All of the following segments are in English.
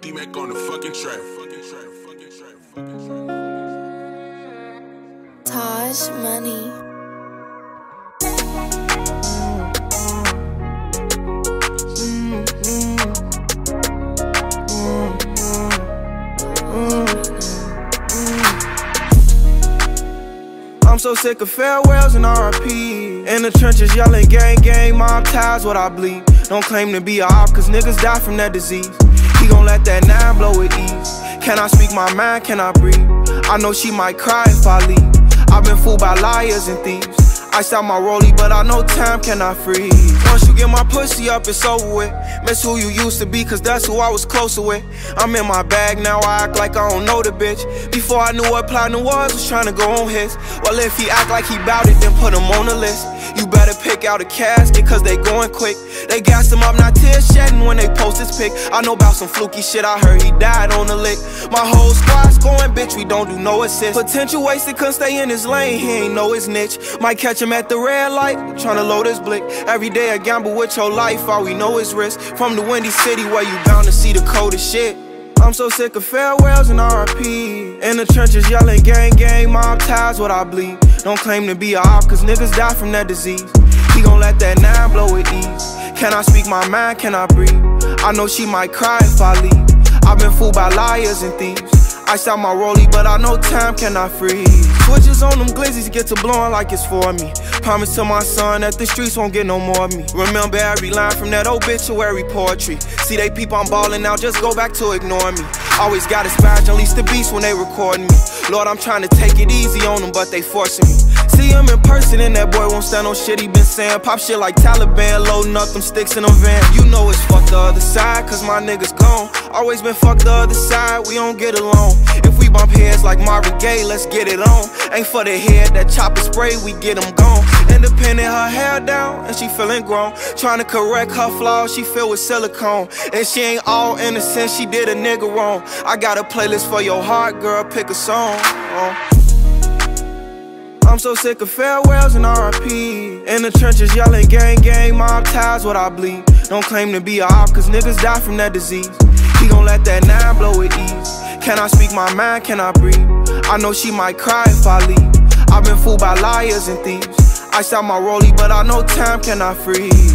D-Mac on the fucking track. Taj Money. I'm so sick of farewells and RIP. In the trenches yelling gang, gang, mob ties what I bleed. Don't claim to be a op, cause niggas die from that disease. He gon' let that 9 blow with ease. Can I speak my mind, can I breathe? I know she might cry if I leave. I've been fooled by liars and thieves. Iced out my rollie, but I know time cannot freeze. Once you get my pussy up, it's over with. Miss who you used to be, cause that's who I was closer with. I'm in my bag now, I act like I don't know the bitch. Before I knew what platinum was trying to go on his. Well, if he act like he bout it, then put him on the list. You better pick out a casket, cause they going quick. They gassed him up, not tears shedding when they post his pic. I know about some fluky shit, I heard he died on the lick. My whole squad's going, bitch, we don't do no assist. Potential wasted, couldn't stay in his lane, he ain't know his niche. Might catch him at the red light, tryna load his blick. Every day a gamble with your life, all we know is risk. From the windy city where you bound to see the coldest shit. I'm so sick of farewells and RIP. In the trenches yelling gang, gang, mob ties what I bleed. Don't claim to be a op, cause niggas die from that disease. He gon' let that 9 blow with ease. Can I speak my mind, can I breathe? I know she might cry if I leave. I've been fooled by liars and thieves. Iced out my rollie, but I know time cannot freeze. Switches on them glizzies get to blowing like it's for me. Promise to my son that the streets won't get no more of me. Remember every line from that obituary poetry. See they peep I'm ballin' now, just go back to ignoring me. Always got a spaz, unleash the beast when they recording me. Lord, I'm trying to take it easy on them, but they forcing me. See him in person and that boy won't stand on shit he been saying. Pop shit like Taliban, loading up them sticks in a van. You know it's fuck the other side, cause my niggas gone. Always been fuck the other side, we don't get along. If we bump heads like Marvin Gaye, let's get it on. Ain't for the head, that chopper spray, we get them gone. Independent, her hair down, and she feeling grown. Trying to correct her flaws, she filled with silicone. And she ain't all innocent, she did a nigga wrong. I got a playlist for your heart, girl, pick a song. I'm so sick of farewells and RIP. In the trenches yelling gang, gang, mob ties what I bleed. Don't claim to be a op, cause niggas die from that disease. He gon' let that 9 blow with ease. Can I speak my mind, can I breathe? I know she might cry if I leave. I've been fooled by liars and thieves. Iced out my rollie, but I know time cannot freeze.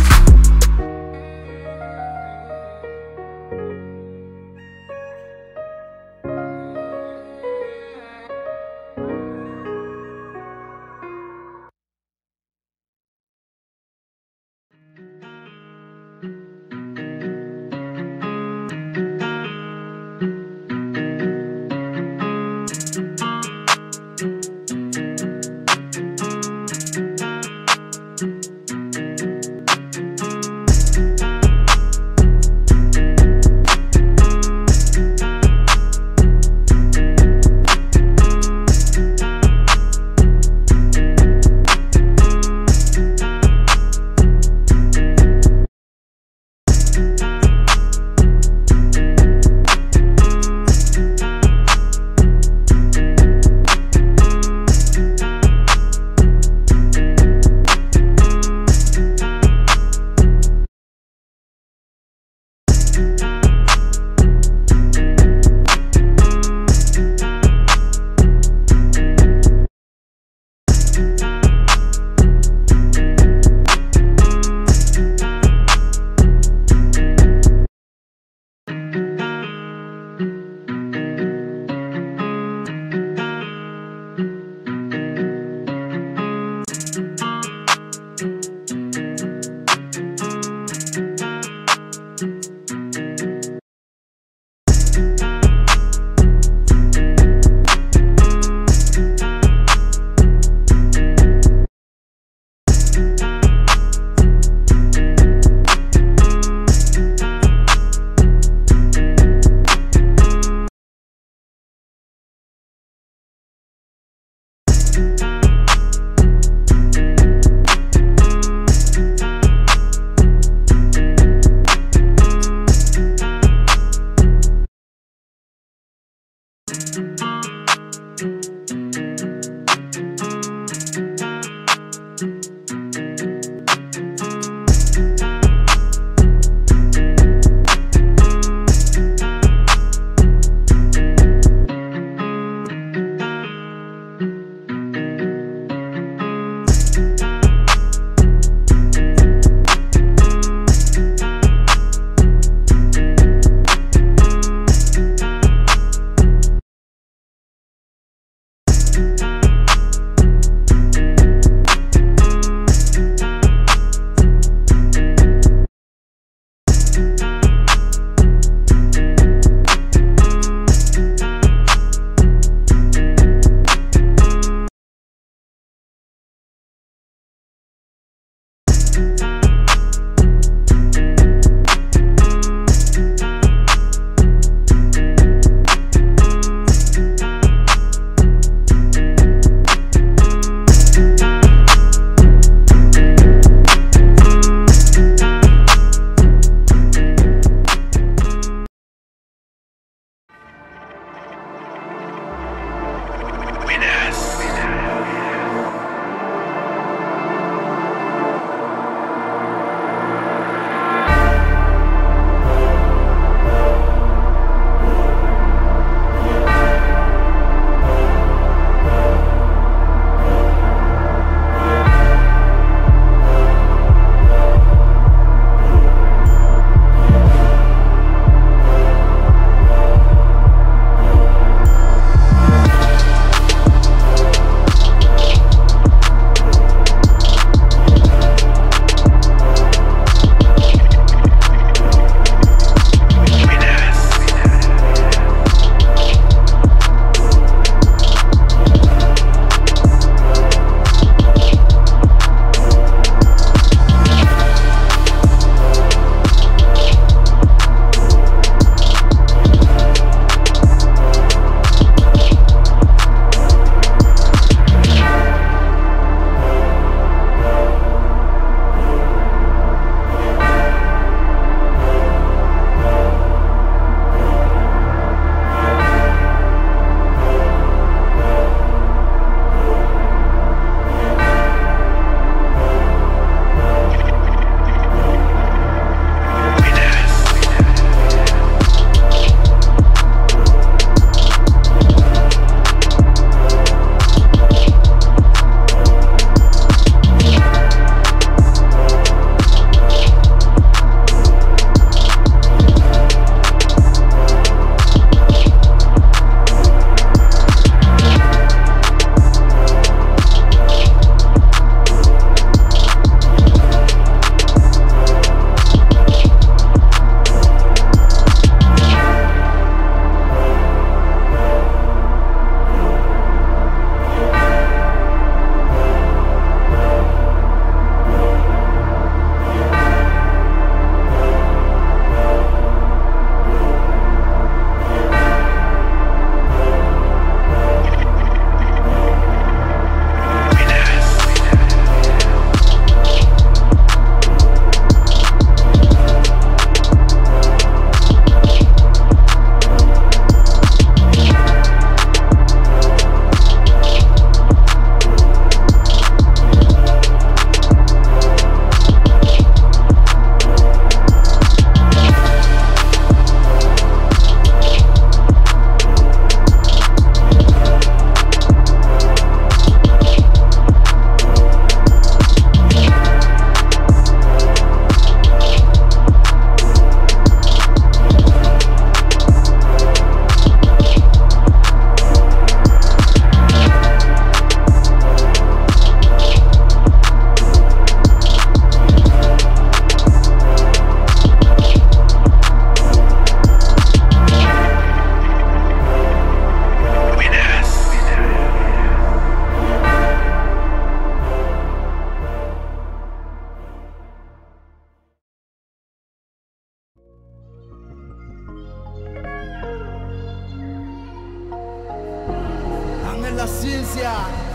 Cinzia.